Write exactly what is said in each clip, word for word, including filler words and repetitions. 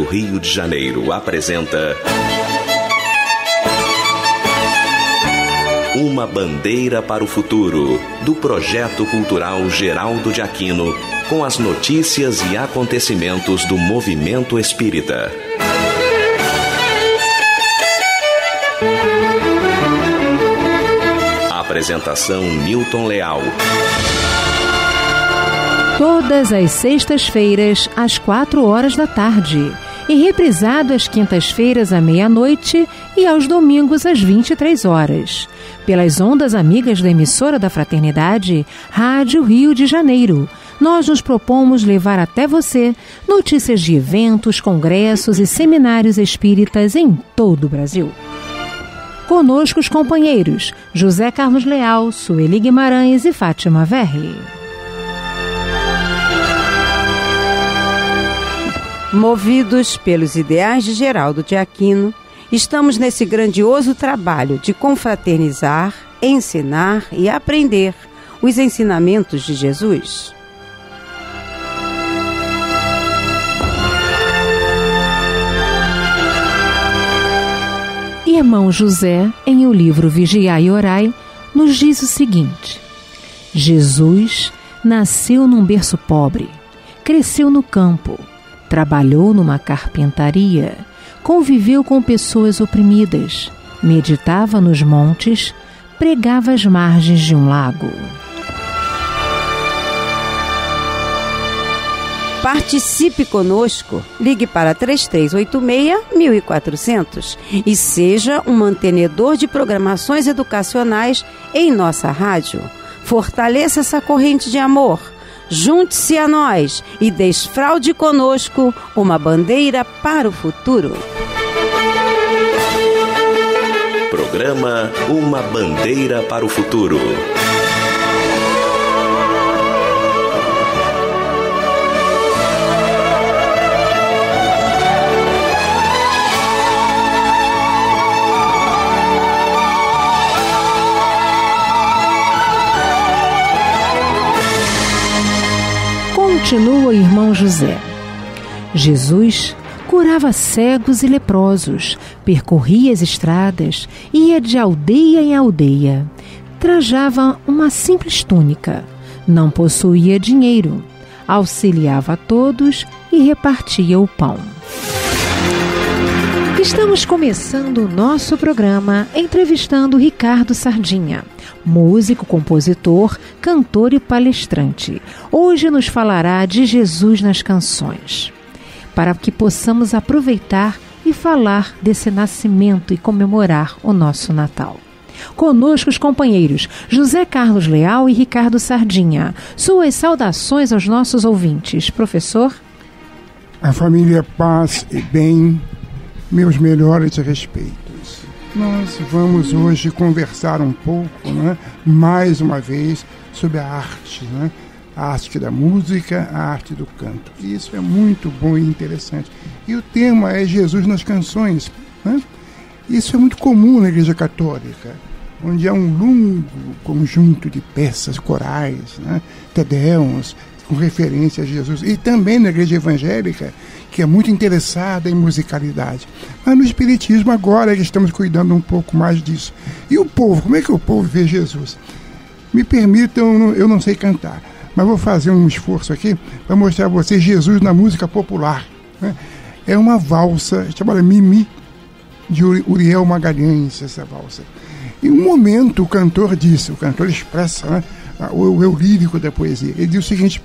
Rádio Rio de Janeiro apresenta Uma Bandeira para o Futuro, do Projeto Cultural Geraldo de Aquino, com as notícias e acontecimentos do movimento espírita. Apresentação Newton Leal. Todas as sextas-feiras, às quatro horas da tarde. E reprisado às quintas-feiras, à meia-noite e aos domingos, às vinte e três horas. Pelas ondas amigas da emissora da Fraternidade, Rádio Rio de Janeiro. Nós nos propomos levar até você notícias de eventos, congressos e seminários espíritas em todo o Brasil. Conosco os companheiros José Carlos Leal, Sueli Guimarães e Fátima Verri. Movidos pelos ideais de Geraldo de Aquino, estamos nesse grandioso trabalho de confraternizar, ensinar e aprender os ensinamentos de Jesus. Irmão José, em o livro Vigiai e Orai, nos diz o seguinte: Jesus nasceu num berço pobre, cresceu no campo, trabalhou numa carpintaria, conviveu com pessoas oprimidas, meditava nos montes, pregava às margens de um lago. Participe conosco, ligue para três três oito seis, mil e quatrocentos e seja um mantenedor de programações educacionais em nossa rádio. Fortaleça essa corrente de amor. Junte-se a nós e desfraude conosco uma bandeira para o futuro. Programa Uma Bandeira para o Futuro. Continua o irmão José. Jesus curava cegos e leprosos, percorria as estradas, ia de aldeia em aldeia, trajava uma simples túnica, não possuía dinheiro, auxiliava a todos e repartia o pão. Estamos começando o nosso programa entrevistando Ricardo Sardinha, músico, compositor, cantor e palestrante. Hoje nos falará de Jesus nas canções, para que possamos aproveitar e falar desse nascimento e comemorar o nosso Natal. Conosco os companheiros José Carlos Leal e Ricardo Sardinha. Suas saudações aos nossos ouvintes. Professor? A família Paz e Bem, meus melhores respeitos. Nós vamos hoje conversar um pouco, né, mais uma vez, sobre a arte, né, a arte da música, a arte do canto. Isso é muito bom e interessante. E o tema é Jesus nas canções, né? Isso é muito comum na Igreja Católica, onde há um longo conjunto de peças corais, né, tedeums, com referência a Jesus. E também na Igreja Evangélica, que é muito interessada em musicalidade. Mas no Espiritismo agora é que estamos cuidando um pouco mais disso. E o povo, como é que o povo vê Jesus? Me permitam, eu não sei cantar, mas vou fazer um esforço aqui para mostrar a vocês Jesus na música popular, né? É uma valsa chamada Mimi, de Uriel Magalhães, essa valsa. Em um momento o cantor disse, o cantor expressa, né, o, o eu lírico da poesia, ele diz o seguinte: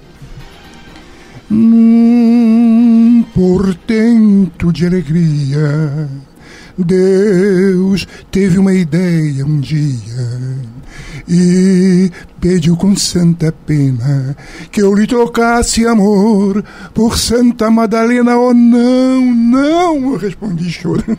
num portento de alegria, Deus teve uma ideia um dia e pediu com santa pena que eu lhe trocasse amor por Santa Madalena. Oh não, não, eu respondi chorando.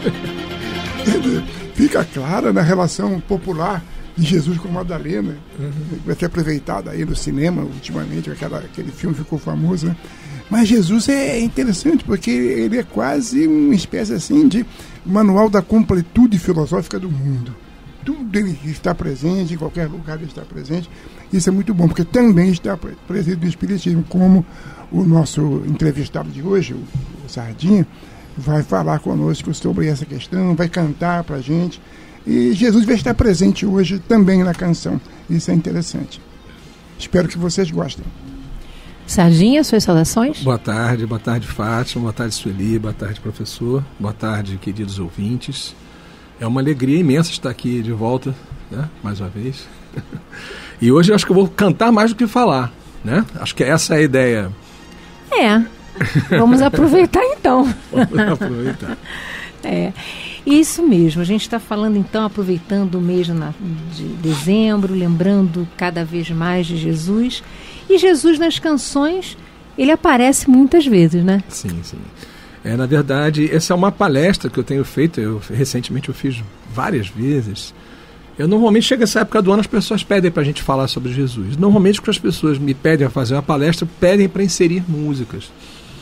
Fica clara na relação popular de Jesus com Madalena, uhum. Vai ser aproveitada aí no cinema ultimamente, aquela, aquele filme ficou famoso, né? Mas Jesus é interessante porque ele é quase uma espécie assim de manual da completude filosófica do mundo, tudo ele está presente, em qualquer lugar ele está presente. Isso é muito bom, porque também está presente no Espiritismo, como o nosso entrevistado de hoje, o, o Sardinha, vai falar conosco sobre essa questão, vai cantar para a gente. E Jesus vai estar presente hoje também na canção. Isso é interessante. Espero que vocês gostem. Sardinha, suas saudações? Boa tarde, boa tarde, Fátima, boa tarde, Sueli, boa tarde, professor, boa tarde, queridos ouvintes. É uma alegria imensa estar aqui de volta, né, mais uma vez. E hoje eu acho que eu vou cantar mais do que falar, né? Acho que essa é a ideia. É, vamos aproveitar então. Vamos aproveitar. É, isso mesmo, a gente está falando então, aproveitando o mês de dezembro, lembrando cada vez mais de Jesus. E Jesus nas canções, ele aparece muitas vezes, né? Sim, sim. É, na verdade, essa é uma palestra que eu tenho feito, eu, recentemente eu fiz várias vezes. Eu normalmente, chega essa época do ano, as pessoas pedem para a gente falar sobre Jesus. Normalmente, quando as pessoas me pedem a fazer uma palestra, pedem para inserir músicas.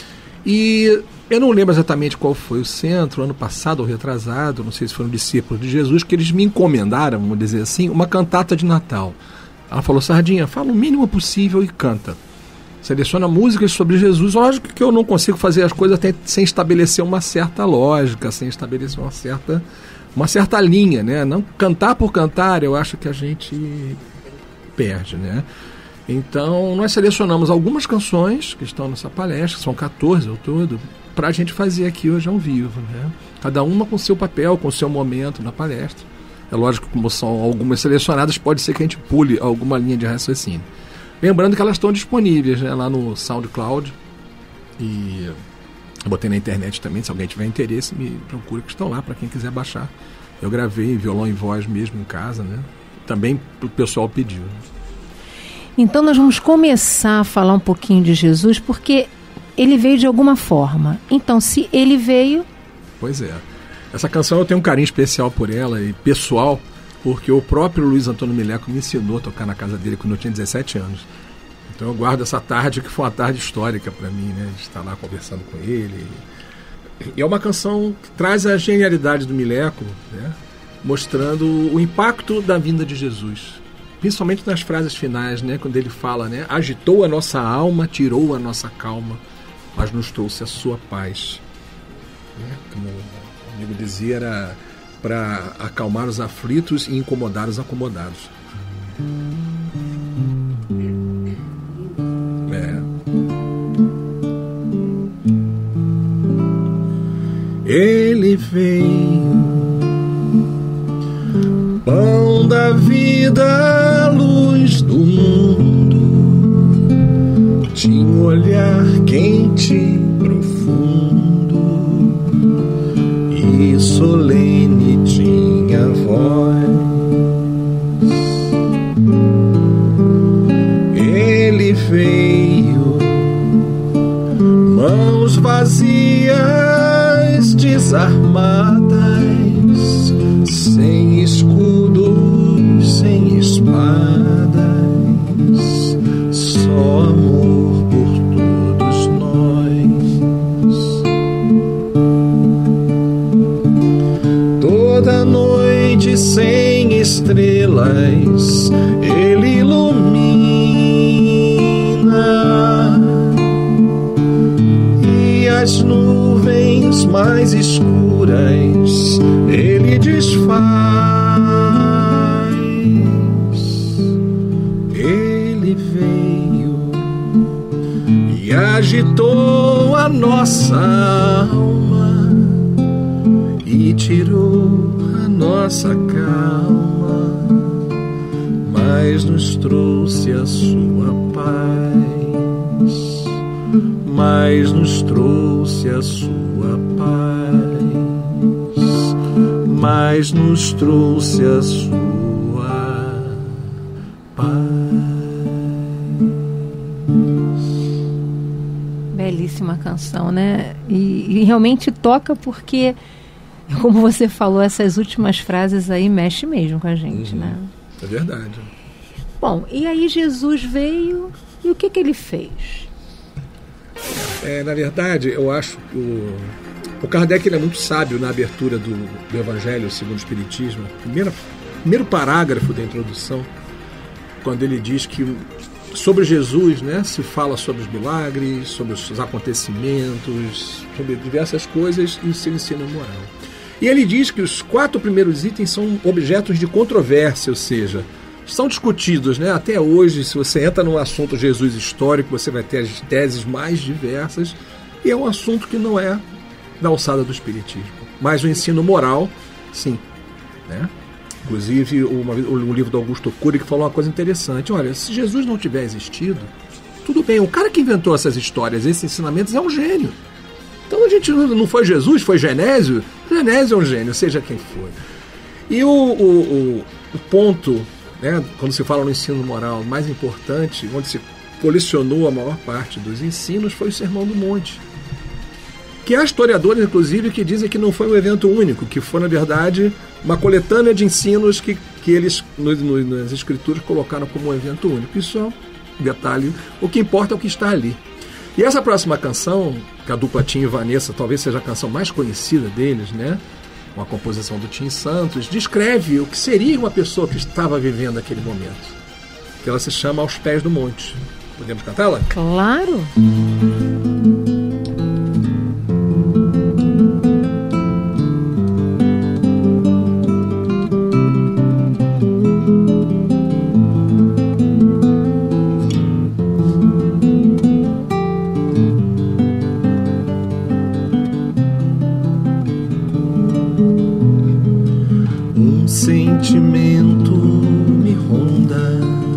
E eu não lembro exatamente qual foi o centro, ano passado ou retrasado, não sei se foram discípulos de Jesus, que eles me encomendaram, vamos dizer assim, uma cantata de Natal. Ela falou: Sardinha, fala o mínimo possível e canta. Seleciona músicas sobre Jesus. Lógico que eu não consigo fazer as coisas até sem estabelecer uma certa lógica, sem estabelecer uma certa, uma certa linha, né? Não cantar por cantar, eu acho que a gente perde, né? Então, nós selecionamos algumas canções que estão nessa palestra, são quatorze ao todo, para a gente fazer aqui hoje ao vivo, né? Cada uma com seu papel, com seu momento na palestra. É lógico que, como são algumas selecionadas, pode ser que a gente pule alguma linha de raciocínio. Lembrando que elas estão disponíveis, né, lá no SoundCloud. E eu botei na internet também, se alguém tiver interesse, me procure, que estão lá para quem quiser baixar. Eu gravei violão e voz mesmo em casa, né? Também o pessoal pediu. Então nós vamos começar a falar um pouquinho de Jesus, porque ele veio de alguma forma. Então, se ele veio... Pois é. Essa canção eu tenho um carinho especial por ela e pessoal, porque o próprio Luiz Antônio Mileco me ensinou a tocar na casa dele quando eu tinha dezessete anos. Então eu guardo essa tarde, que foi uma tarde histórica para mim, né, de estar lá conversando com ele. E é uma canção que traz a genialidade do Mileco, né, mostrando o impacto da vinda de Jesus. Principalmente nas frases finais, né, quando ele fala, né, agitou a nossa alma, tirou a nossa calma, mas nos trouxe a sua paz. Né, como o amigo dizia, era para acalmar os aflitos e incomodar os acomodados. É. Ele veio, pão da vida, luz do mundo, tinha um olhar quente, profundo e solene, tinha voz. Ele veio, mãos vazias, desarmadas, sem escudos, sem espadas, só amor por todos nós. Toda noite sem estrelas ele ilumina, e as nuvens mais escuras ele desfaz. Ele veio e agitou a nossa alma e tirou a nossa calma, mas nos trouxe a sua paz, mas nos trouxe a sua paz, mas nos trouxe a sua paz. Belíssima canção, né? E, e realmente toca porque, como você falou, essas últimas frases aí mexe mesmo com a gente, uhum, né? É verdade. Bom, e aí Jesus veio e o que que ele fez? É, na verdade, eu acho que o, o Kardec ele é muito sábio na abertura do, do Evangelho segundo o Espiritismo. A primeira primeiro parágrafo da introdução, quando ele diz que sobre Jesus, né, se fala sobre os milagres, sobre os acontecimentos, sobre diversas coisas e o seu ensino moral. E ele diz que os quatro primeiros itens são objetos de controvérsia, ou seja, são discutidos, né, até hoje. Se você entra no assunto Jesus histórico, você vai ter as teses mais diversas, e é um assunto que não é da alçada do espiritismo. Mas o ensino moral, sim, né? Inclusive, uma, o livro do Augusto Cury que falou uma coisa interessante. Olha, se Jesus não tiver existido, tudo bem, o cara que inventou essas histórias, esses ensinamentos, é um gênio. Então a gente não foi Jesus, foi Genésio. Genésio é um gênio, seja quem for. E o, o, o, o ponto, né, quando se fala no ensino moral mais importante, onde se colecionou a maior parte dos ensinos, foi o Sermão do Monte. Que há historiadores, inclusive, que dizem que não foi um evento único, que foi, na verdade, uma coletânea de ensinos que, que eles, no, no, nas escrituras, colocaram como um evento único. Isso é um detalhe. O que importa é o que está ali. E essa próxima canção, que a dupla Tim e Vanessa, talvez seja a canção mais conhecida deles, né? Uma composição do Tim Santos, descreve o que seria uma pessoa que estava vivendo aquele momento. Que ela se chama Aos Pés do Monte. Podemos cantá-la? Claro! Sentimento me ronda,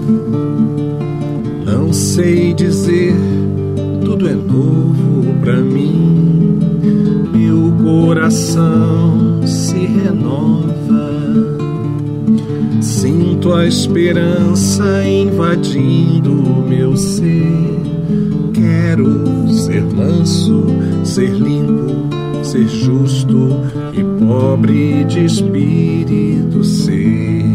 não sei dizer, tudo é novo pra mim. Meu coração se renova, sinto a esperança invadindo meu ser. Quero ser manso, ser limpo, ser justo e pobre de espírito ser.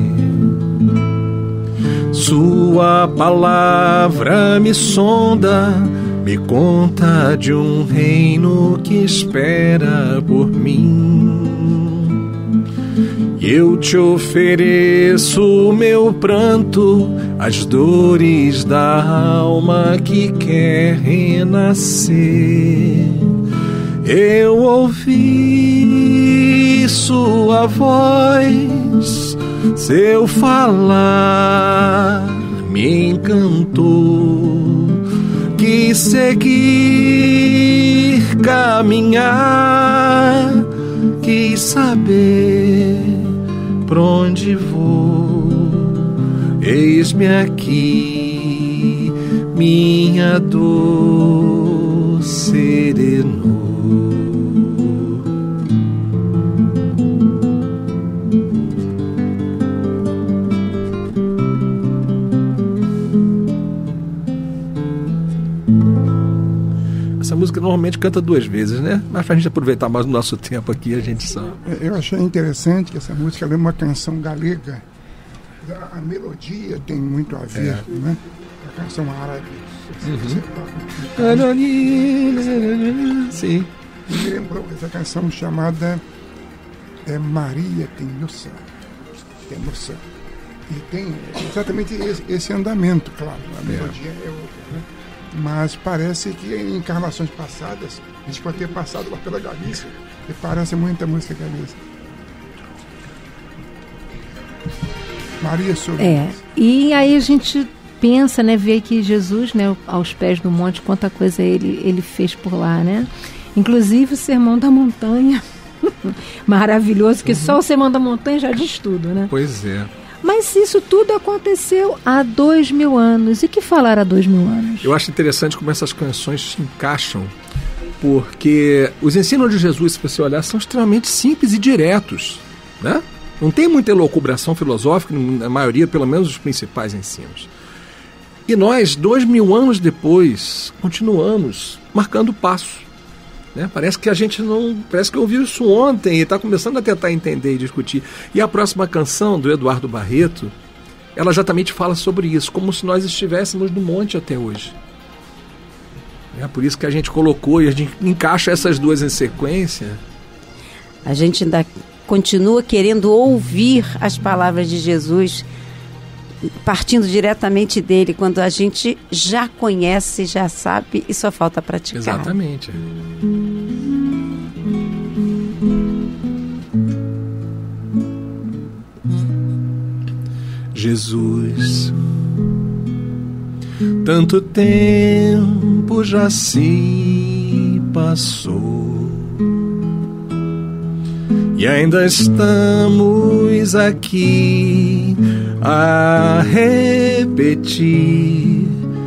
Sua palavra me sonda, me conta de um reino que espera por mim. Eu te ofereço o meu pranto, as dores da alma que quer renascer. Eu ouvi sua voz, seu falar me encantou. Quis seguir, caminhar, quis saber pra onde vou. Eis-me aqui, minha dor serenou. Essa música normalmente canta duas vezes, né? Mas pra gente aproveitar mais o nosso tempo aqui, a gente só... Eu achei interessante que essa música é uma canção galega. A melodia tem muito a ver, é. né? A canção árabe. Uhum. Sim. Me lembrou essa canção chamada é, Maria tem noção. Tem noção. E tem exatamente esse, esse andamento, claro. A melodia é, é outra, né? Mas parece que em encarnações passadas a gente pode ter passado lá pela Galícia e parece muita música galícia. Maria sobre É, e aí a gente pensa, né, vê que Jesus, né, aos pés do monte, quanta coisa ele, ele fez por lá, né? Inclusive o Sermão da Montanha, maravilhoso, que uhum. só o Sermão da Montanha já diz tudo, né? Pois é. Mas isso tudo aconteceu há dois mil anos. E que falar há dois mil anos? Eu acho interessante como essas canções se encaixam, porque os ensinos de Jesus, se você olhar, são extremamente simples e diretos, né? Não tem muita elucubração filosófica, na maioria, pelo menos, os principais ensinos. E nós, dois mil anos depois, continuamos marcando passo. Né? Parece que a gente não... Parece que eu ouvi isso ontem e está começando a tentar entender e discutir. E a próxima canção, do Eduardo Barreto, ela exatamente fala sobre isso, como se nós estivéssemos no monte até hoje. É por isso que a gente colocou e a gente encaixa essas duas em sequência. A gente ainda continua querendo ouvir as palavras de Jesus, partindo diretamente dele, quando a gente já conhece, já sabe e só falta praticar. Exatamente. Jesus, tanto tempo já se passou e ainda estamos aqui a repetir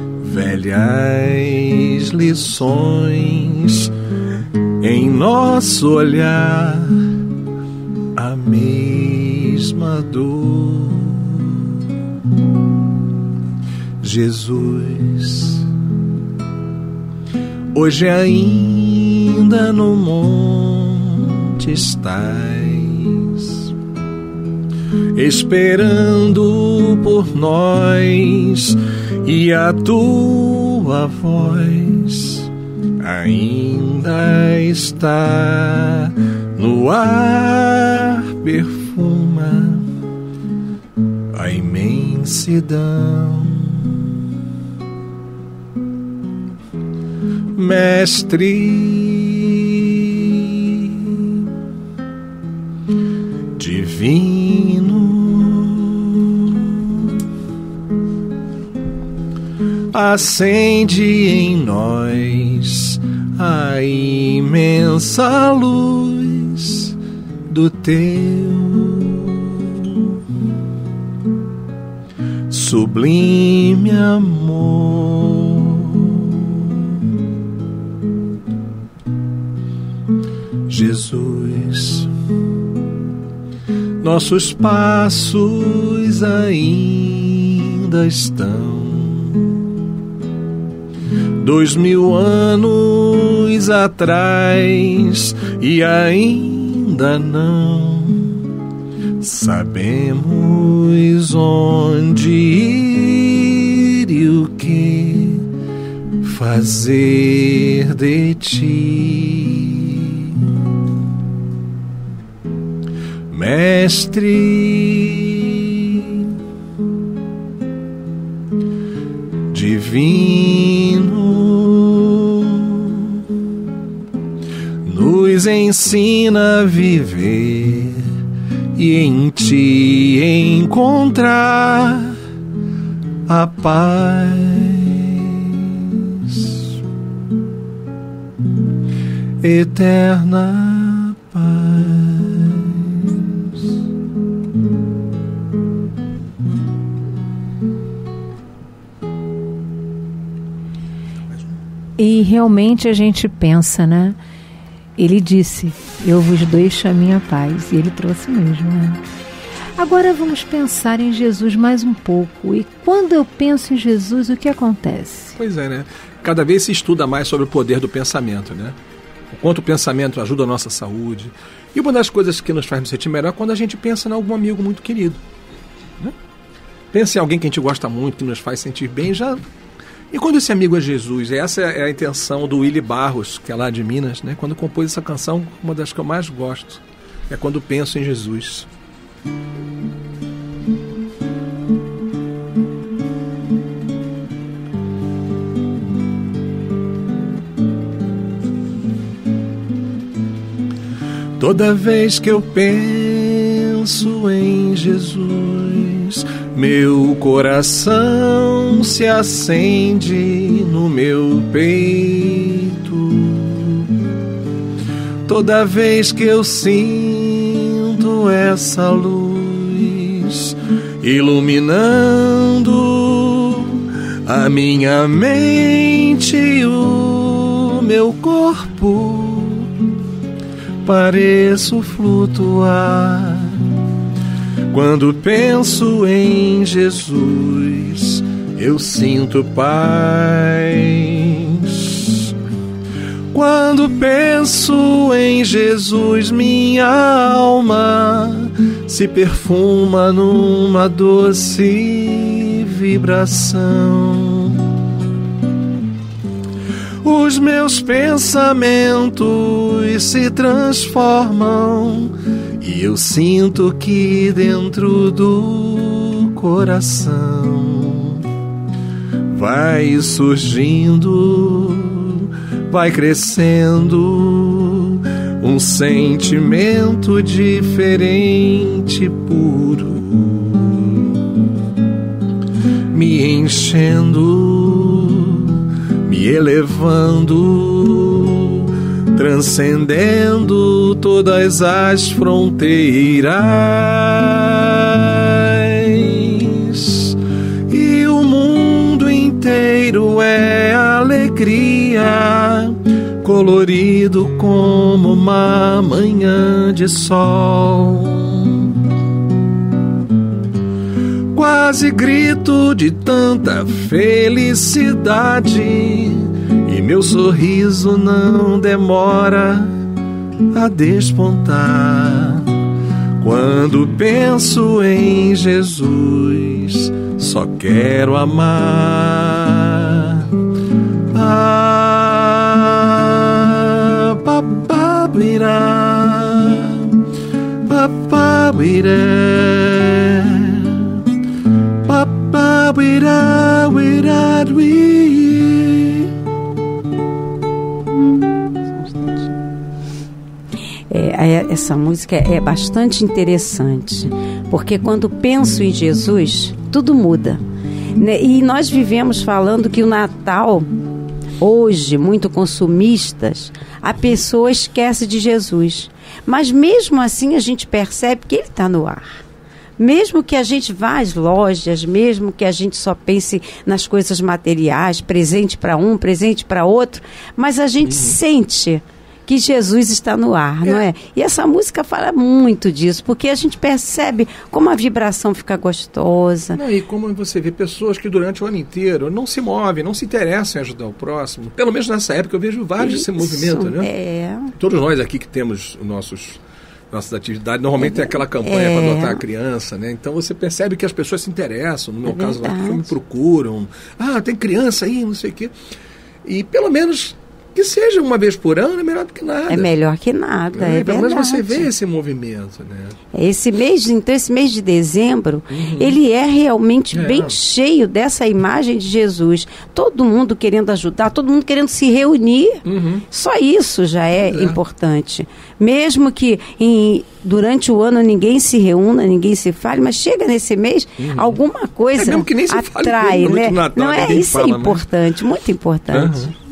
velhas lições, em nosso olhar a mesma dor. Jesus, hoje ainda no monte estás, esperando por nós, e a tua voz ainda está no ar, perfuma a imensidão. Mestre divino, acende em nós a imensa luz do teu sublime amor. Jesus, nossos passos ainda estão dois mil anos atrás e ainda não sabemos onde ir e o que fazer de ti. Mestre divino, nos ensina a viver e em ti encontrar a paz eterna. E realmente a gente pensa, né? Ele disse, eu vos deixo a minha paz. E ele trouxe mesmo, né? Agora vamos pensar em Jesus mais um pouco. E quando eu penso em Jesus, o que acontece? Pois é, né? Cada vez se estuda mais sobre o poder do pensamento, né? O quanto o pensamento ajuda a nossa saúde. E uma das coisas que nos faz nos sentir melhor é quando a gente pensa em algum amigo muito querido, né? Pensa em alguém que a gente gosta muito, que nos faz sentir bem, já... E quando esse amigo é Jesus, essa é a intenção do Willy Barros, que é lá de Minas, né? Quando compôs essa canção, uma das que eu mais gosto, é quando penso em Jesus. Toda vez que eu penso em Jesus, meu coração se acende no meu peito. Toda vez que eu sinto essa luz iluminando a minha mente e o meu corpo, pareço flutuar. Quando penso em Jesus, eu sinto paz. Quando penso em Jesus, minha alma se perfuma numa doce vibração. Os meus pensamentos se transformam E eu sinto que dentro do coração vai surgindo, vai crescendo um sentimento diferente, puro, me enchendo, me elevando, transcendendo todas as fronteiras. E o mundo inteiro é alegria, colorido como uma manhã de sol. Quase grito de tanta felicidade, e meu sorriso não demora a despontar. Quando penso em Jesus, só quero amar. Ah, papabirá, papabirá, papabirá, wirá, wi. É, essa música é bastante interessante, porque quando penso em Jesus, tudo muda, né? E nós vivemos falando que o Natal, hoje, muito consumistas, a pessoa esquece de Jesus. Mas mesmo assim a gente percebe que Ele está no ar. Mesmo que a gente vá às lojas, mesmo que a gente só pense nas coisas materiais, presente para um, presente para outro, mas a gente uhum. sente que Jesus está no ar, é. não é? E essa música fala muito disso, porque a gente percebe como a vibração fica gostosa. Não, e como você vê pessoas que durante o ano inteiro não se movem, não se interessam em ajudar o próximo. Pelo menos nessa época eu vejo vários desse movimento, né? É. Todos nós aqui que temos os nossos... nossas atividades, normalmente é, tem aquela campanha é. para adotar a criança, né? Então você percebe que as pessoas se interessam, no meu é caso lá, que me procuram. Ah, tem criança aí, não sei o quê. E pelo menos que seja uma vez por ano é melhor do que nada. É melhor que nada, é, é pelo verdade. menos você vê esse movimento, né? Esse mês, então esse mês de dezembro, uhum. ele é realmente é. bem cheio dessa imagem de Jesus. Todo mundo querendo ajudar, todo mundo querendo se reunir. Uhum. Só isso já é, é importante. Mesmo que em, durante o ano ninguém se reúna, ninguém se fale, mas chega nesse mês, uhum. alguma coisa é mesmo que nem se atrai, fale, né? Natal, não é isso fala, é importante, né? Muito importante. Uhum.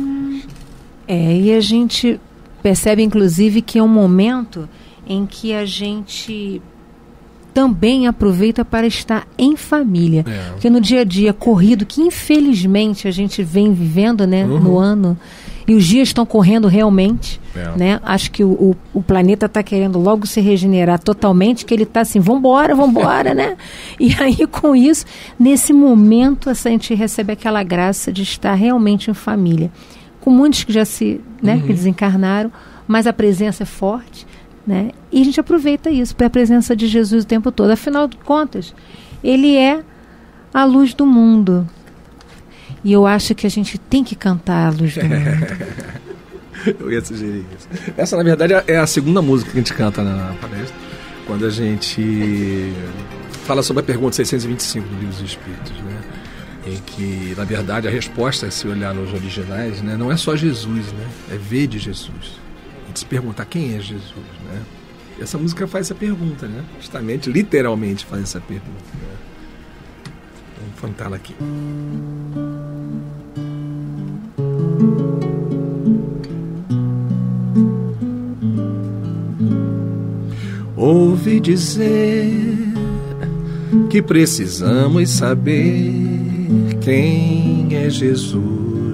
É, e a gente percebe, inclusive, que é um momento em que a gente também aproveita para estar em família. É. Porque no dia a dia corrido, que infelizmente a gente vem vivendo, né, uhum. no ano, e os dias estão correndo realmente, é. né? Acho que o, o, o planeta está querendo logo se regenerar totalmente, que ele está assim, vambora, vambora, né? E aí, com isso, nesse momento, a gente recebe aquela graça de estar realmente em família. Com muitos que já se, né, uhum. que desencarnaram, mas a presença é forte, né? E a gente aproveita isso, para a presença de Jesus o tempo todo. Afinal de contas, Ele é a luz do mundo. E eu acho que a gente tem que cantar a luz do mundo. Eu ia sugerir isso. Essa, na verdade, é a segunda música que a gente canta na palestra, quando a gente fala sobre a pergunta seiscentos e vinte e cinco do Livro dos Espíritos, né? Em que, na verdade, a resposta, se olhar nos originais, né, não é só Jesus, né? É ver de Jesus. E se perguntar quem é Jesus, né? E essa música faz essa pergunta, né? Justamente, literalmente faz essa pergunta, né? Vamos cantá-la aqui. Ouvi dizer que precisamos saber quem é Jesus.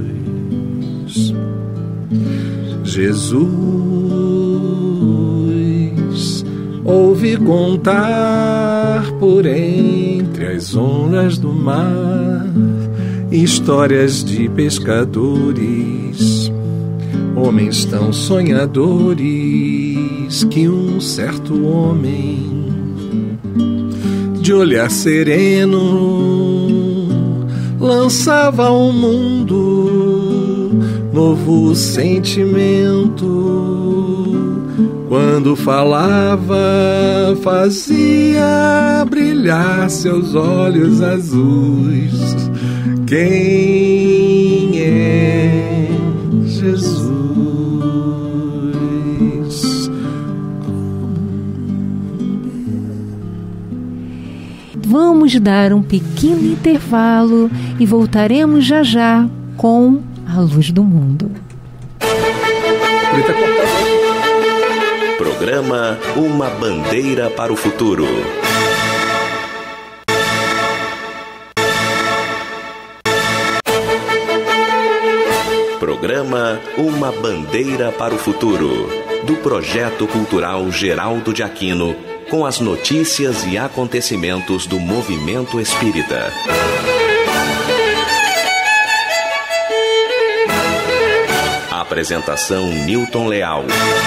Jesus, ouvi contar por entre as ondas do mar histórias de pescadores, homens tão sonhadores que um certo homem de olhar sereno lançava ao mundo novo sentimento Quando falava, fazia brilhar seus olhos azuis. Quem é Jesus? Vamos dar um pequeno intervalo e voltaremos já já com A Luz do Mundo. Programa Uma Bandeira para o Futuro. Programa Uma Bandeira para o Futuro, do Projeto Cultural Geraldo de Aquino, com as notícias e acontecimentos do movimento espírita. Apresentação Newton Leal.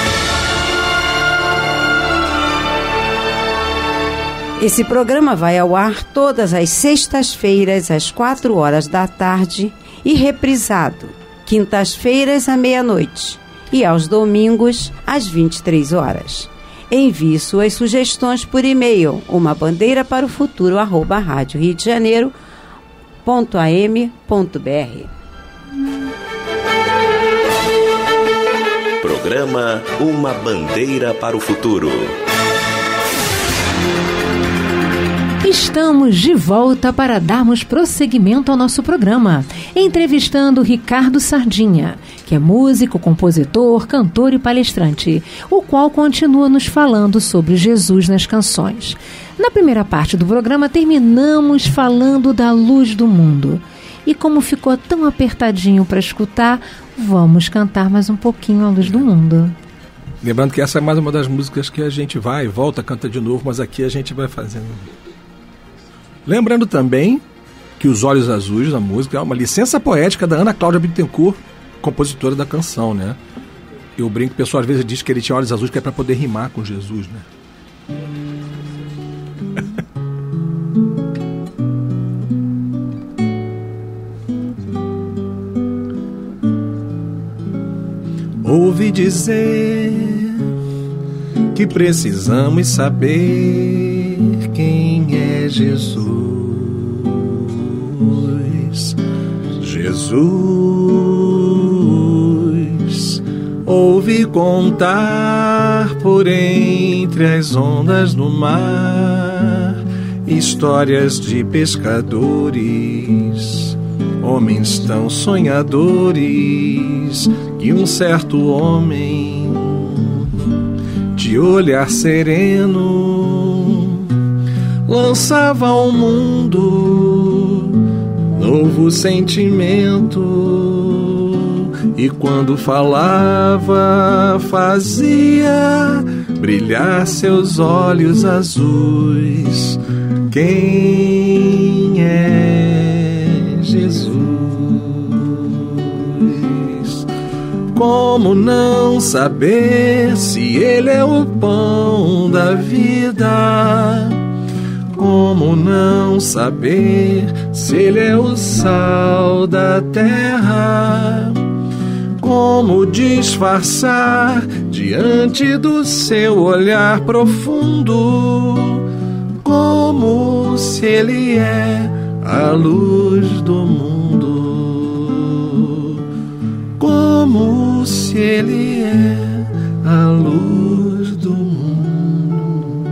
Esse programa vai ao ar todas as sextas-feiras, às quatro horas da tarde, e reprisado, quintas-feiras, à meia-noite, e aos domingos, às vinte e três horas. Envie suas sugestões por e-mail, uma bandeira para o futuro, arroba rádio rio de janeiro ponto a m ponto b r. Programa Uma Bandeira para o Futuro. Estamos de volta para darmos prosseguimento ao nosso programa, entrevistando Ricardo Sardinha, que é músico, compositor, cantor e palestrante, o qual continua nos falando sobre Jesus nas canções. Na primeira parte do programa, terminamos falando da luz do mundo. E como ficou tão apertadinho para escutar, vamos cantar mais um pouquinho A Luz do Mundo. Lembrando que essa é mais uma das músicas que a gente vai, volta, canta de novo, mas aqui a gente vai fazendo. Lembrando também que Os Olhos Azuis, da música, é uma licença poética da Ana Cláudia Bittencourt, compositora da canção, né? Eu brinco, o pessoal às vezes diz que ele tinha olhos azuis que é para poder rimar com Jesus, né? Ouvi dizer que precisamos saber quem é Jesus. Jesus, ouvi contar por entre as ondas do mar histórias de pescadores, homens tão sonhadores, que um certo homem de olhar sereno lançava ao mundo novo sentimento, e quando falava fazia brilhar seus olhos azuis. Quem é Jesus? Como não saber se Ele é o pão da vida? Como não saber se Ele é o sal da terra? Como disfarçar diante do seu olhar profundo? Como se Ele é a luz do mundo? Como se Ele é a luz do mundo?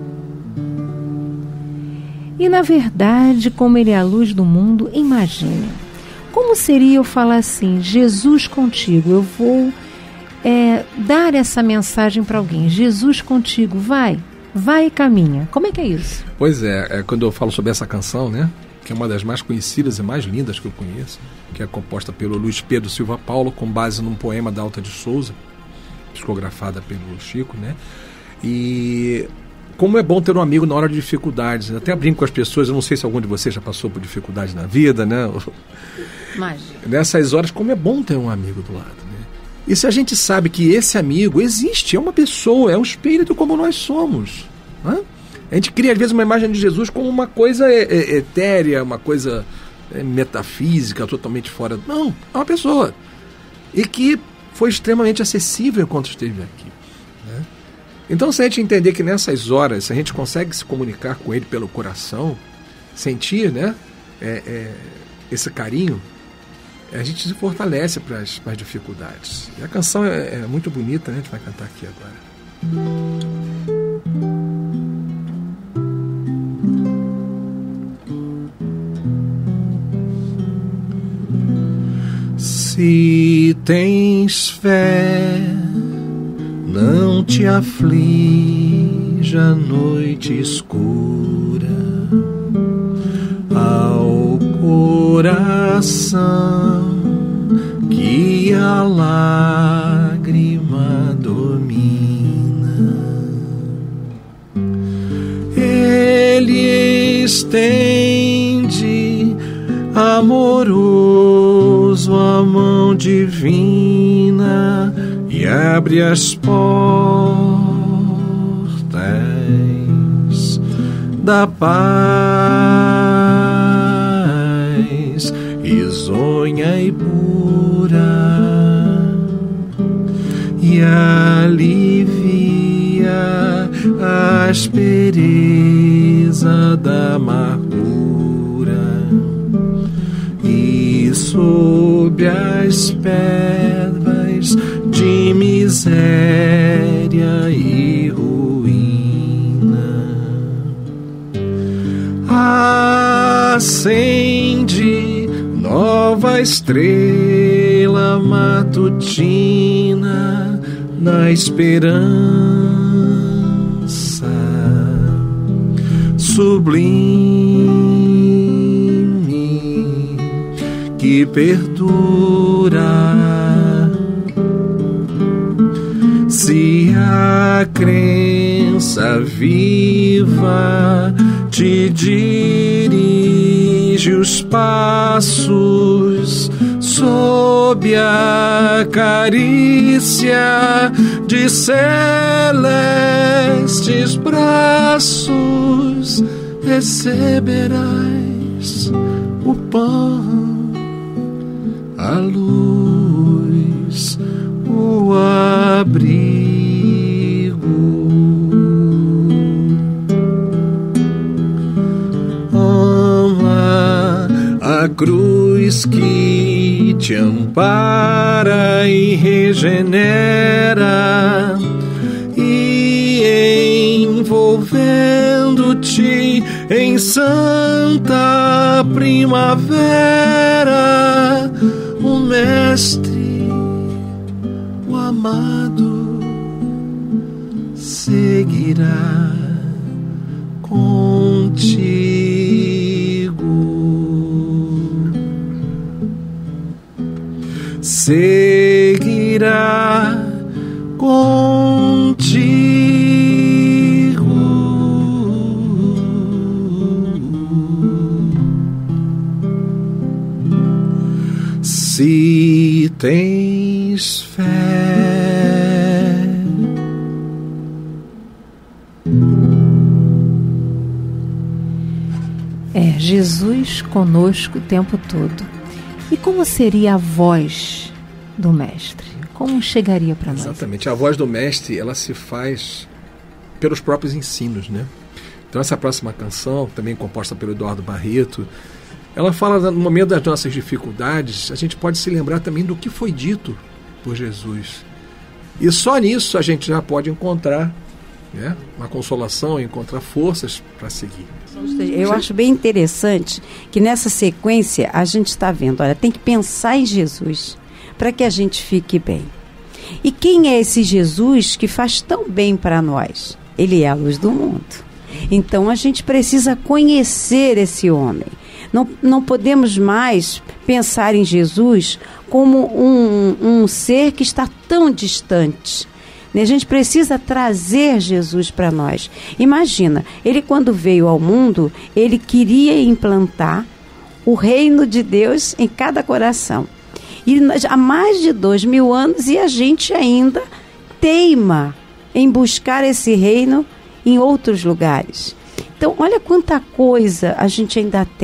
E na verdade, como Ele é a luz do mundo, imagine. Como seria eu falar assim, Jesus contigo, eu vou é, dar essa mensagem para alguém, Jesus contigo, vai, vai e caminha. Como é que é isso? Pois é, é, quando eu falo sobre essa canção, né, que é uma das mais conhecidas e mais lindas que eu conheço, que é composta pelo Luiz Pedro Silva Paulo, com base num poema da Alta de Souza, psicografada pelo Chico, né, e como é bom ter um amigo na hora de dificuldades. Até brinco com as pessoas, eu não sei se algum de vocês já passou por dificuldades na vida, né? Imagina. Nessas horas, como é bom ter um amigo do lado, né? E se a gente sabe que esse amigo existe, é uma pessoa, é um espírito como nós somos, né? A gente cria às vezes uma imagem de Jesus como uma coisa etérea, uma coisa metafísica, totalmente fora. Não, é uma pessoa. E que foi extremamente acessível enquanto esteve aqui, né? Então, se a gente entender que nessas horas, se a gente consegue se comunicar com ele pelo coração, sentir, né, é, é, esse carinho, a gente se fortalece para as dificuldades. E a canção é, é muito bonita, né? A gente vai cantar aqui agora. Se tens fé, não te aflija a noite escura, ao coração que a lágrima domina. Ele estende amoroso a mão divina e abre as portas da paz risonha e pura e alivia a aspereza da amargura. E sob as pedras de miséria e ruína, acende nova estrela matutina na esperança sublime que perdura. Se a crença viva te dirige os passos sob a carícia de celestes braços, receberás o pão, a luz, o abrigo. Ama a cruz que te ampara e regenera, e envolvendo-te em santa primavera, o Mestre, o amado, seguirá contigo. Seguirá contigo. Se tens fé. É, Jesus conosco o tempo todo. E como seria a voz do Mestre? Como chegaria para nós? Exatamente. A voz do Mestre, ela se faz pelos próprios ensinos, né? Então essa próxima canção, também composta pelo Eduardo Barreto, ela fala, no momento das nossas dificuldades, a gente pode se lembrar também do que foi dito por Jesus. E só nisso a gente já pode encontrar, né, uma consolação, encontrar forças para seguir. Eu acho bem interessante que nessa sequência a gente está vendo, olha, tem que pensar em Jesus para que a gente fique bem. E quem é esse Jesus que faz tão bem para nós? Ele é a luz do mundo. Então a gente precisa conhecer esse homem. Não, não podemos mais pensar em Jesus como um, um ser que está tão distante. A gente precisa trazer Jesus para nós. Imagina, ele quando veio ao mundo, ele queria implantar o reino de Deus em cada coração. E há mais de dois mil anos e a gente ainda teima em buscar esse reino em outros lugares. Então, olha quanta coisa a gente ainda tem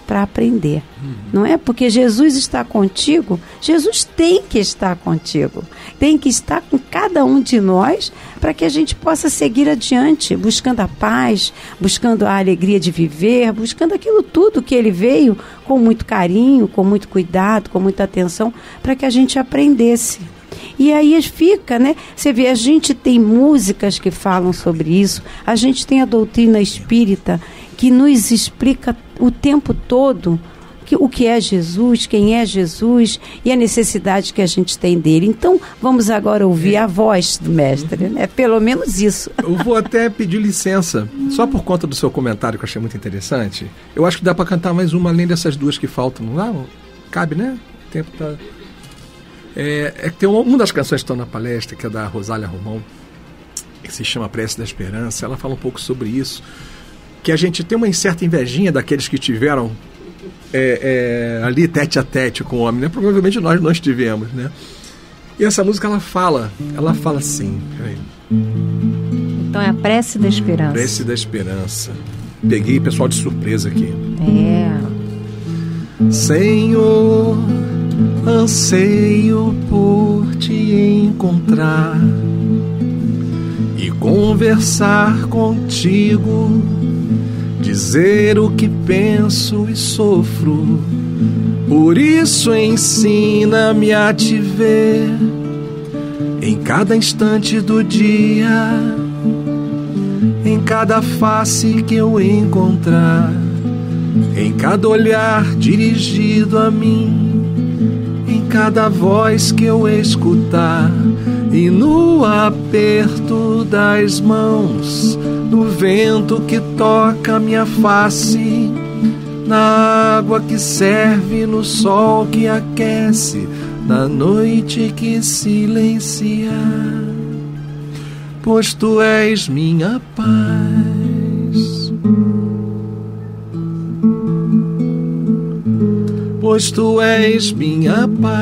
para aprender. Não é? Porque Jesus está contigo, Jesus tem que estar contigo, tem que estar com cada um de nós para que a gente possa seguir adiante, buscando a paz, buscando a alegria de viver, buscando aquilo tudo que ele veio com muito carinho, com muito cuidado, com muita atenção, para que a gente aprendesse. E aí fica, né? Você vê, a gente tem músicas que falam sobre isso, a gente tem a doutrina espírita que nos explica o tempo todo que, o que é Jesus, quem é Jesus e a necessidade que a gente tem dele. Então, vamos agora ouvir a voz do mestre, né? Pelo menos isso. Eu vou até pedir licença, só por conta do seu comentário, que eu achei muito interessante. Eu acho que dá para cantar mais uma, além dessas duas que faltam. Lá, cabe, né? O tempo tá... É, é que tem uma, uma das canções que estão na palestra, que é da Rosália Romão, que se chama Prece da Esperança. Ela fala um pouco sobre isso, que a gente tem uma certa invejinha daqueles que tiveram é, é, ali tete a tete com o homem, né? Provavelmente nós não estivemos, né? E essa música, ela fala, ela fala assim, peraí. Então é a Prece da Esperança. Prece da Esperança. Peguei o pessoal de surpresa aqui. É. Senhor, anseio por te encontrar e conversar contigo, dizer o que penso e sofro. Por isso ensina-me a te ver em cada instante do dia, em cada face que eu encontrar, em cada olhar dirigido a mim, em cada voz que eu escutar, e no aperto das mãos, no vento que toca minha face, na água que serve, no sol que aquece, na noite que silencia, pois tu és minha paz, pois tu és minha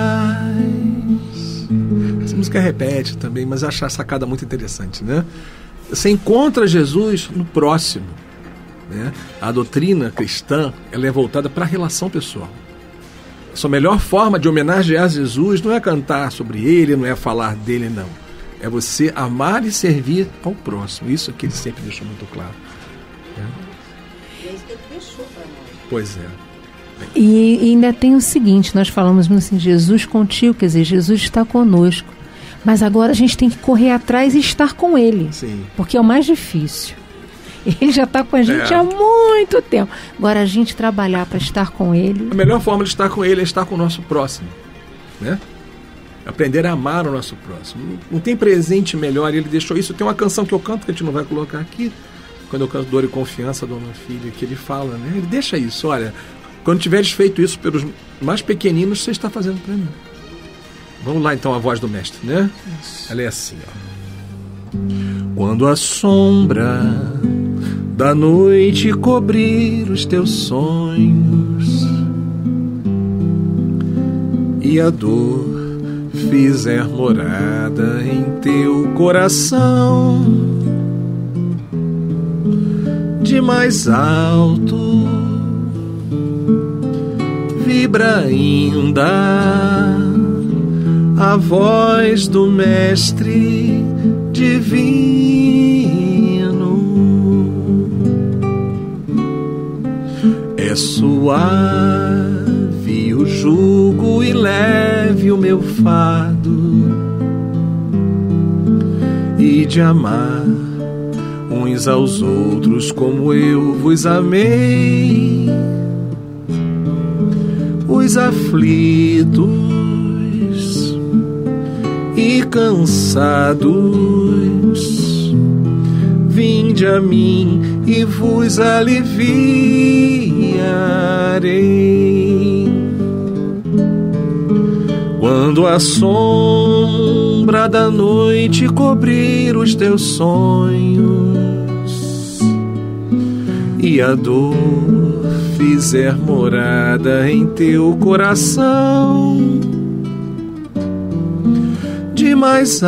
paz. Essa música repete também, mas acho a sacada muito interessante, né? Você encontra Jesus no próximo, né? A doutrina cristã, ela é voltada para a relação pessoal. A sua melhor forma de homenagear Jesus não é cantar sobre ele, não é falar dele, não. É você amar e servir ao próximo. Isso que ele sempre deixou muito claro. É, é isso que ele deixou para nós. Pois é. E, e ainda tem o seguinte, nós falamos assim, Jesus contigo, quer dizer, Jesus está conosco. Mas agora a gente tem que correr atrás e estar com ele. Sim. Porque é o mais difícil. Ele já está com a gente é. há muito tempo. Agora a gente trabalhar para estar com ele. A melhor forma de estar com ele é estar com o nosso próximo, né? Aprender a amar o nosso próximo. Não tem presente melhor, ele deixou isso. Tem uma canção que eu canto, que a gente não vai colocar aqui, quando eu canto Dor e Confiança, Dona Filha, que ele fala, né? Ele deixa isso, olha, quando tiveres feito isso pelos mais pequeninos, você está fazendo para mim. Vamos lá então a voz do mestre, né? Isso. Ela é assim, ó. Quando a sombra da noite cobrir os teus sonhos e a dor fizer morada em teu coração, de mais alto vibra ainda a voz do Mestre Divino. É suave o jugo e leve o meu fardo, e de amar uns aos outros como eu vos amei, os aflitos e cansados, vinde a mim e vos aliviarei. Quando a sombra da noite cobrir os teus sonhos e a dor fizer morada em teu coração, de mais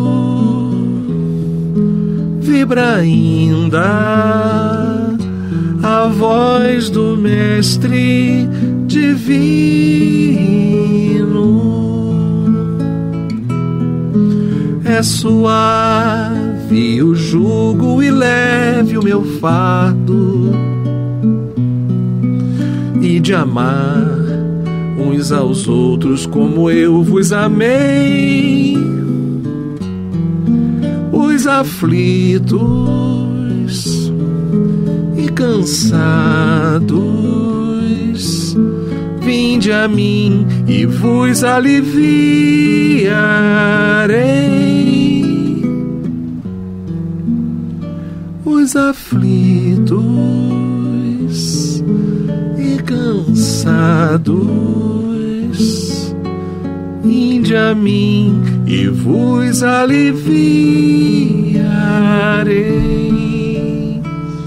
alto vibra ainda a voz do Mestre divino. É suave o jugo e leve o meu fardo, e de amar uns aos outros como eu vos amei. Os aflitos e cansados, vinde a mim e vos aliviarei. Os aflitos e cansados, vinde a mim e vos aliviarei.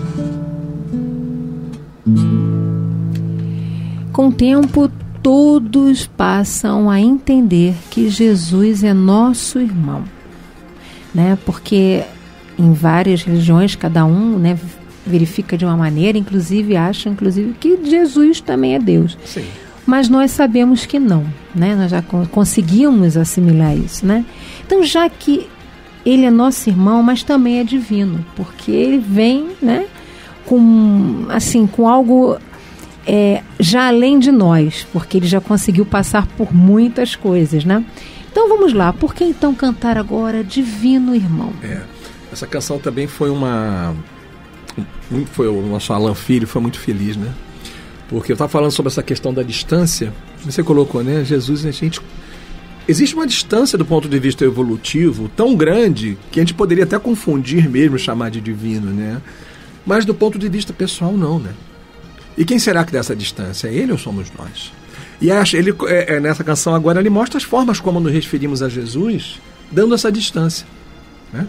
Com o tempo, todos passam a entender que Jesus é nosso irmão, né? Porque em várias religiões, cada um, né, verifica de uma maneira, inclusive acha inclusive que Jesus também é Deus. Sim. Mas nós sabemos que não, né? Nós já conseguimos assimilar isso, né? Então, já que ele é nosso irmão, mas também é divino, porque ele vem, né, com, assim, com algo é, já além de nós, porque ele já conseguiu passar por muitas coisas, né? Então vamos lá, por que então cantar agora Divino Irmão? É, essa canção também foi uma... Foi o nosso Alan Filho, foi muito feliz, né? Porque eu estava falando sobre essa questão da distância. Você colocou, né? Jesus, a gente... Existe uma distância do ponto de vista evolutivo tão grande que a gente poderia até confundir mesmo, chamar de divino, né? Mas do ponto de vista pessoal, não, né? E quem será que dá essa distância? É ele ou somos nós? E ele, é, é, nessa canção agora, ele mostra as formas como nos referimos a Jesus, dando essa distância, né?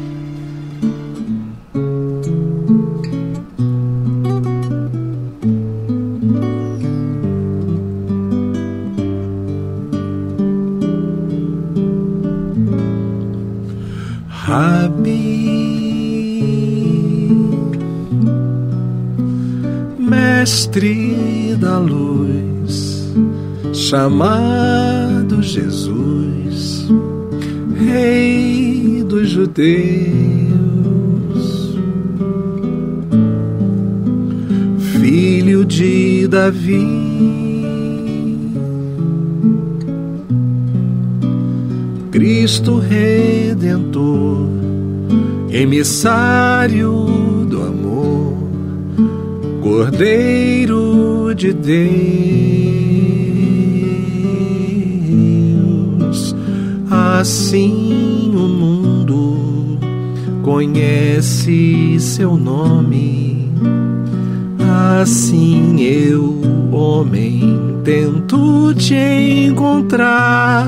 Mestre da luz, chamado Jesus, Rei dos judeus, Filho de Davi, Cristo Redentor, emissário do amor, Cordeiro de Deus. Assim o mundo conhece seu nome, assim eu, homem, tento te encontrar.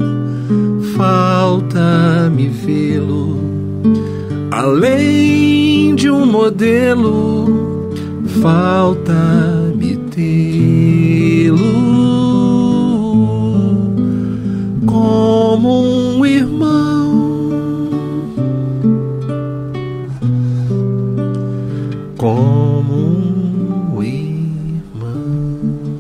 Falta-me vê-lo, além de um modelo, falta-me tê-lo como um irmão, como um irmão.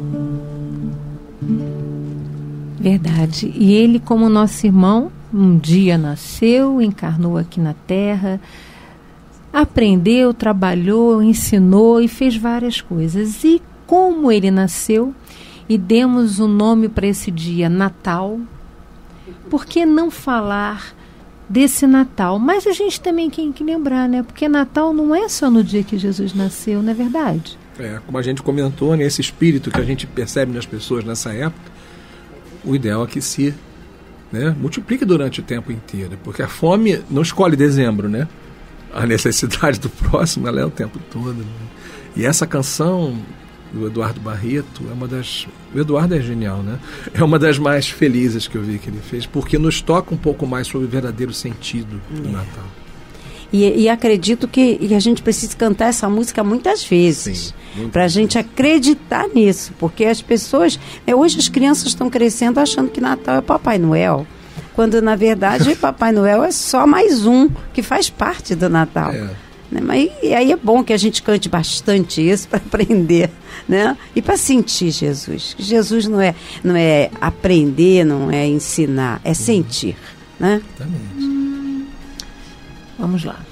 Verdade. E ele, como nosso irmão, um dia nasceu, encarnou aqui na Terra, aprendeu, trabalhou, ensinou e fez várias coisas. E como ele nasceu, e demos o um nome para esse dia, Natal, por que não falar desse Natal? Mas a gente também tem que lembrar, né? Porque Natal não é só no dia que Jesus nasceu, não é verdade? É, como a gente comentou, né, esse espírito que a gente percebe nas pessoas nessa época, o ideal é que se, né, multiplique durante o tempo inteiro, porque a fome não escolhe dezembro, né? A necessidade do próximo, ela é o tempo todo, né? E essa canção do Eduardo Barreto é uma das... O Eduardo é genial, né? É uma das mais felizes que eu vi que ele fez, porque nos toca um pouco mais sobre o verdadeiro sentido do Natal. E, e acredito que e a gente precisa cantar essa música muitas vezes, para a gente acreditar nisso, porque as pessoas... Né, hoje as crianças estão crescendo achando que Natal é Papai Noel, quando na verdade Papai Noel é só mais um que faz parte do Natal. É. Né? Mas, e aí é bom que a gente cante bastante isso para aprender, né? E para sentir Jesus. Jesus não é, não é aprender, não é ensinar, é sentir, né? Exatamente. Vamos lá.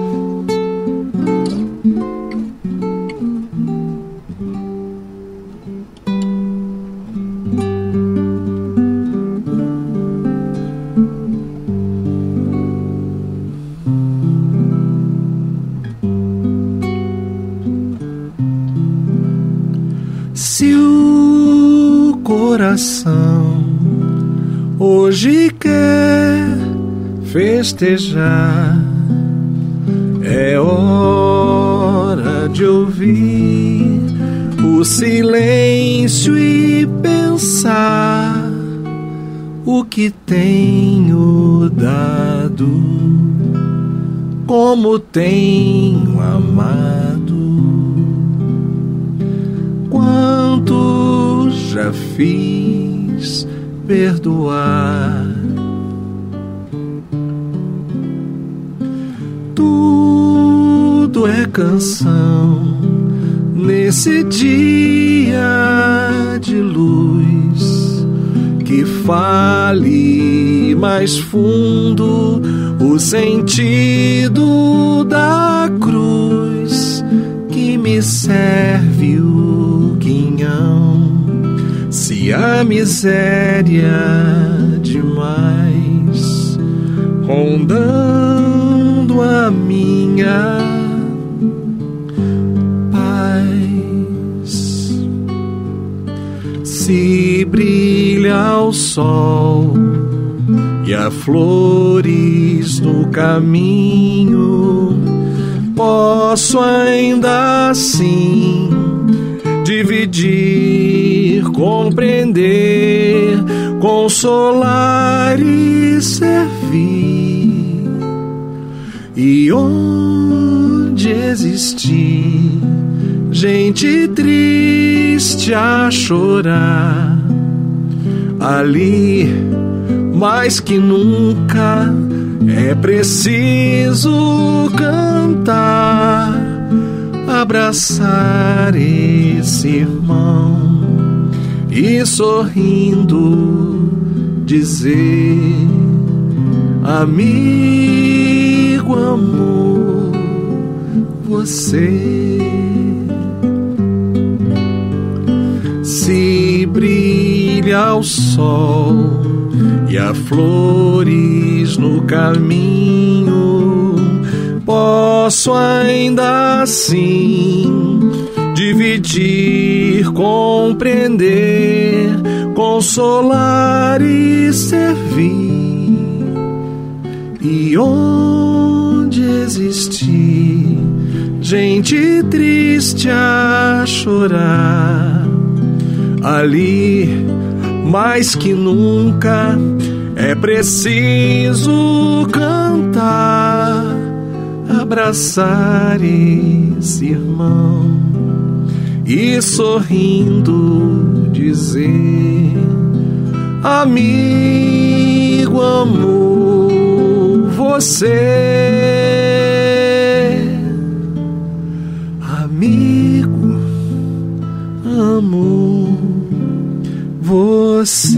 Se o coração hoje quer festejar, é hora de ouvir o silêncio e pensar o que tenho dado, como tenho amado. Quanto já fiz perdoar, tudo é canção nesse dia de luz, que fale mais fundo o sentido da cruz, que me serve o quinhão, se a miséria demais rondando a minha paz. Se brilha o sol e há flores no caminho, posso ainda assim dividir, compreender, consolar e servir. E onde existir gente triste a chorar, ali mais que nunca é preciso cantar, abraçar esse irmão e sorrindo dizer: amigo, amor, você. Se brilha o sol e há flores no caminho, posso ainda assim dividir, compreender, consolar e servir. E onde existir gente triste a chorar, ali mais que nunca é preciso cantar, abraçar esse irmão e sorrindo dizer: amigo, amor, você. Amigo, amo você.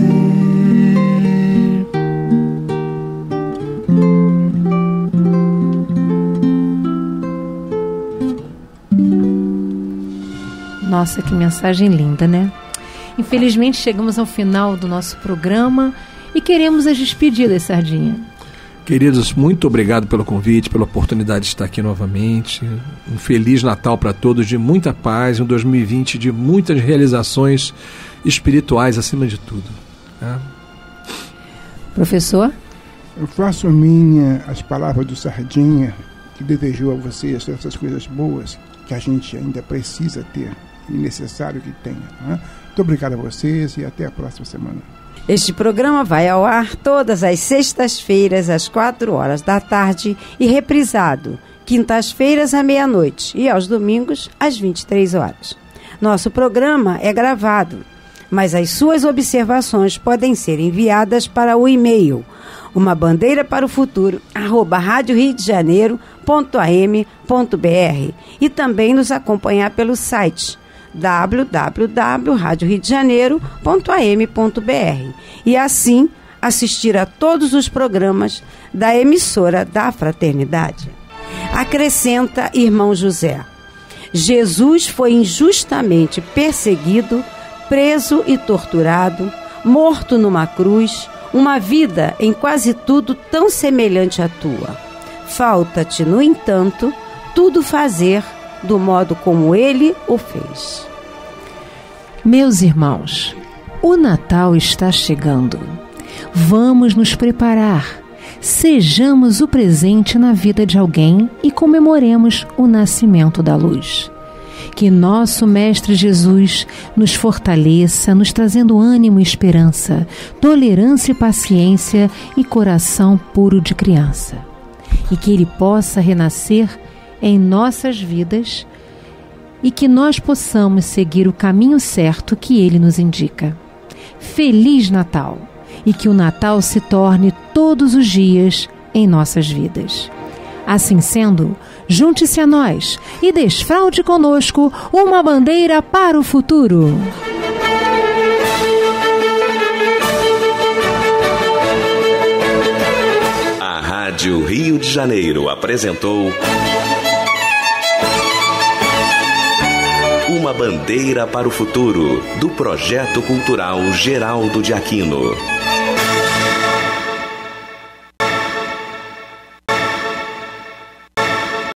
Nossa, que mensagem linda, né? Infelizmente chegamos ao final do nosso programa e queremos as despedidas, Sardinha. Queridos, muito obrigado pelo convite, pela oportunidade de estar aqui novamente. Um Feliz Natal para todos, de muita paz, um dois mil e vinte de muitas realizações espirituais acima de tudo. Tá? Professor? Eu faço minha as palavras do Sardinha, que desejou a vocês essas coisas boas que a gente ainda precisa ter e necessário que tenha. Né? Muito obrigado a vocês e até a próxima semana. Este programa vai ao ar todas as sextas-feiras, às quatro horas da tarde, e reprisado quintas-feiras à meia-noite e aos domingos às vinte e três horas. Nosso programa é gravado, mas as suas observações podem ser enviadas para o e-mail uma bandeira para o futuro arroba rádio rio de janeiro ponto a m ponto b r e também nos acompanhar pelo site w w w ponto rádio rio de janeiro ponto a m ponto b r e assim assistir a todos os programas da emissora da Fraternidade. Acrescenta irmão José: Jesus foi injustamente perseguido, preso e torturado, morto numa cruz, uma vida em quase tudo tão semelhante à tua. Falta-te, no entanto, tudo fazer do modo como ele o fez. Meus irmãos, o Natal está chegando. Vamos nos preparar. Sejamos o presente na vida de alguém e comemoremos o nascimento da luz. Que nosso Mestre Jesus nos fortaleça, nos trazendo ânimo e esperança, tolerância e paciência e coração puro de criança. E que Ele possa renascer em nossas vidas e que nós possamos seguir o caminho certo que Ele nos indica. Feliz Natal! E que o Natal se torne todos os dias em nossas vidas. Assim sendo, junte-se a nós e desfraude conosco uma bandeira para o futuro. A Rádio Rio de Janeiro apresentou Uma Bandeira para o Futuro, do Projeto Cultural Geraldo de Aquino.